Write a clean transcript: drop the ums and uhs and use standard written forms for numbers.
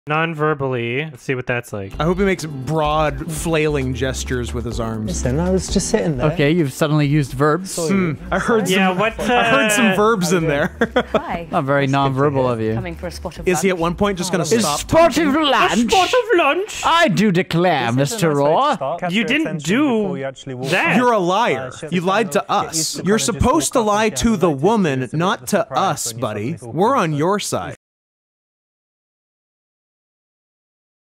Non-verbally. Let's see what that's like. I hope he makes broad, flailing gestures with his arms. Listen, I was just sitting there. Okay, you've suddenly used verbs. I heard some verbs in there. Hi. Not very non-verbal of you. Coming for a spot of Is he at lunch? one point just gonna stop? Spot of lunch. A spot of lunch? I do declare, Mr. Raw. You didn't do that. You're a liar. You lied to us. You're supposed to lie to the woman, not to us, buddy. We're on your side.